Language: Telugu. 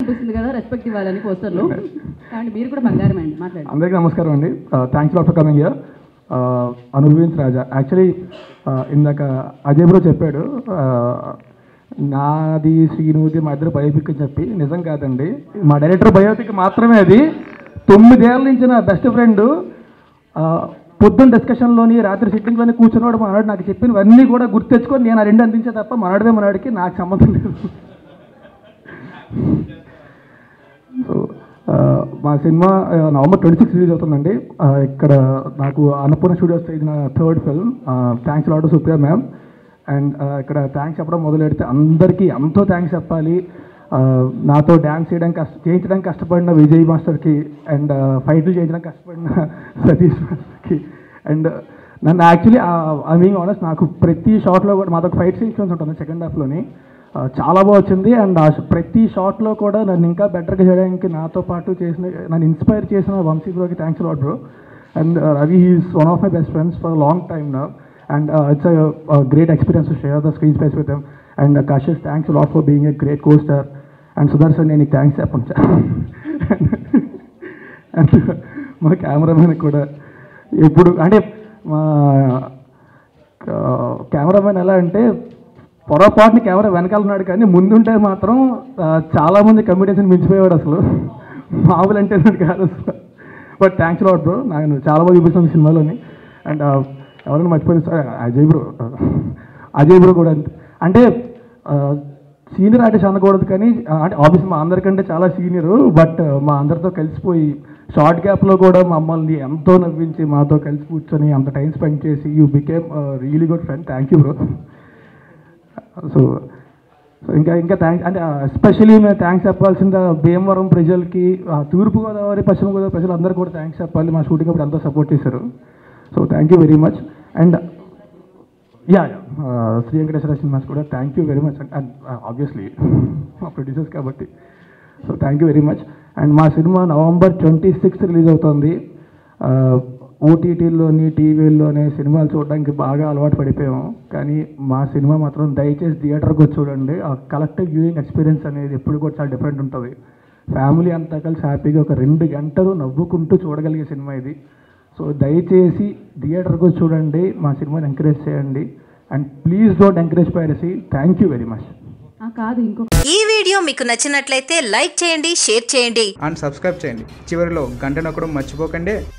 అనిపిస్తుంది కదా రెస్పెక్ట్ ఇవ్వాలని పోస్టర్లో. కానీ మీరు కూడా బంగారం అండి, మాట్లాడండి. అందరికీ నమస్కారం అండి. Thanks lot for coming here. Anubhavinchu Raja. Actually ఇందాక అజయ్ బ్రో చెప్పాడు నాది శ్రీనుది మా ఇద్దరు బయోపిక్ అని చెప్పి. నిజం కాదండి, మా డైరెక్టర్ బయోపిక్ మాత్రమే అది. 9 ఏళ్ళ నుంచి నా బెస్ట్ ఫ్రెండ్ పొద్దున్న డిస్కషన్లోని రాత్రి సిట్టింగ్లోని కూర్చున్నవాడు మనవాడు నాకు చెప్పినవన్నీ కూడా గుర్తు తెచ్చుకొని నేను ఆ 2 అందించే తప్ప మనవాడిదే మనవాడికి నాకు సంబంధం లేదు. సో మా సినిమా November 26 రిలీజ్ అవుతుందండి. ఇక్కడ నాకు అన్నపూర్ణ స్టూడియోస్ ఇది నా 3rd film. Thanks lot Supriya ma'am. And ఇక్కడ థ్యాంక్స్ చెప్పడం మొదలెడితే అందరికీ ఎంతో థ్యాంక్స్ చెప్పాలి. నాతో డ్యాన్స్ చేయించడానికి కష్టపడిన విజయ్ మాస్టర్కి, అండ్ ఫైట్లు చేయించడానికి కష్టపడిన సతీష్ మాస్టర్కి. అండ్ నన్ను యాక్చువల్లీ ఐ బీయింగ్ ఆనెస్ట్, నాకు ప్రతి షాట్లో కూడా మాదొక ఫైట్ సీక్వెన్స్ ఉంటుంది సెకండ్ హాఫ్లోని, చాలా బాగా వచ్చింది. అండ్ ఆ ప్రతి షాట్లో కూడా నన్ను ఇంకా బెటర్గా చేయడానికి నాతో పాటు నన్ను ఇన్స్పైర్ చేసిన వంశీ బ్రోకి thanks lot bro. And Ravi is one of my best friends for long time now. And it's a great experience to share the screen space with him. And Kashish, thanks a lot for being a great co-star. And Sudarshan, any thanks చెప్పండి. And మా కెమెరామెన్ కూడా ఎప్పుడు అంటే మా కెమెరామెన్ ఎలా అంటే పొరపాటుని కెమెరా వెనకాల ఉన్నాడు, కానీ ముందుంటే మాత్రం చాలామంది కమిడియన్స్ని మించిపోయేవాడు అసలు. మామూలు అంటే కాదు అసలు. బట్ థ్యాంక్స్ లాట్ బ్రో, నాకు చాలా బాగా చూపిస్తాను సినిమాలోని. అండ్ ఎవరైనా మర్చిపోయింది సార్, అజయ్ బ్రో కూడా అంటే సీనియర్ ఆర్టిస్ట్ అనకూడదు, కానీ అంటే ఆబ్వియస్లీ మా అందరికంటే చాలా సీనియరు. బట్ మా అందరితో కలిసిపోయి షార్ట్ గ్యాప్లో కూడా మమ్మల్ని ఎంతో నవ్వించి మాతో కలిసి కూర్చొని అంత టైం స్పెండ్ చేసి you became really good friend. Thank you bro. So ఇంకా థ్యాంక్స్ అంటే ఎస్పెషలీ మేము థ్యాంక్స్ చెప్పాల్సింది భీమవరం ప్రజలకి, తూర్పుగోదావరి పశ్చిమ గోదావరి ప్రజలందరూ కూడా థ్యాంక్స్ చెప్పాలి. మా షూటింగ్ అప్పుడు ఎంతో సపోర్ట్ చేశారు. So thank you very much. And Sri Venkateswara cinemas కూడా thank you very much. And obviously మా ప్రొడ్యూసర్స్ కాబట్టి so thank you very much. And మా సినిమా November 26 రిలీజ్ అవుతుంది. ఓటీటీల్లోని టీవీల్లోనే సినిమాలు చూడడానికి బాగా అలవాటు పడిపోయాము, కానీ మా సినిమా మాత్రం దయచేసి థియేటర్కి వచ్చి చూడండి. ఆ కలెక్టివ్ వ్యూయింగ్ ఎక్స్పీరియన్స్ అనేది ఎప్పుడు కూడా చాలా డిఫరెంట్ ఉంటుంది. ఫ్యామిలీ అంతా కలిసి హ్యాపీగా ఒక 2 గంటలు నవ్వుకుంటూ చూడగలిగే సినిమా ఇది. సో దయచేసి థియేటర్కి వచ్చి చూడండి, మా సినిమాని ఎంకరేజ్ చేయండి. And please don't encourage piracy. Thank you very much. ఈ వీడియో మీకు నచ్చినట్లయితే లైక్ చేయండి, షేర్ చేయండి అండ్ సబ్స్క్రైబ్ చేయండి. చివరిలో గంట నొక్కడం మర్చిపోకండి.